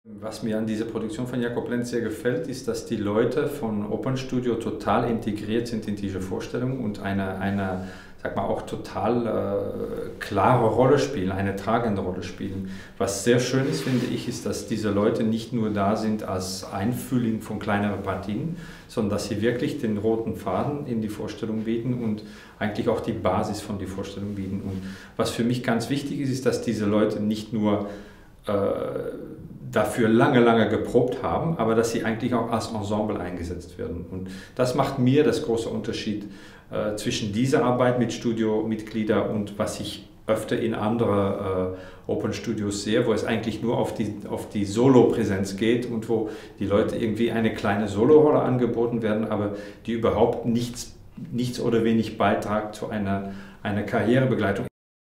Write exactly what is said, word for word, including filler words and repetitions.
Was mir an dieser Produktion von Jakob Lenz sehr gefällt, ist, dass die Leute von Open Studio total integriert sind in diese Vorstellung und eine, eine sag mal, auch total äh, klare Rolle spielen, eine tragende Rolle spielen. Was sehr schön ist, finde ich, ist, dass diese Leute nicht nur da sind als Einfühlung von kleineren Partien, sondern dass sie wirklich den roten Faden in die Vorstellung bieten und eigentlich auch die Basis von der Vorstellung bieten. Und was für mich ganz wichtig ist, ist, dass diese Leute nicht nur äh, dafür lange, lange geprobt haben, aber dass sie eigentlich auch als Ensemble eingesetzt werden. Und das macht mir das große Unterschied äh, zwischen dieser Arbeit mit Studiomitgliedern und was ich öfter in andere äh, Open Studios sehe, wo es eigentlich nur auf die, auf die Solo-Präsenz geht und wo die Leute irgendwie eine kleine Solo-Rolle angeboten werden, aber die überhaupt nichts, nichts oder wenig beitragt zu einer, einer Karrierebegleitung.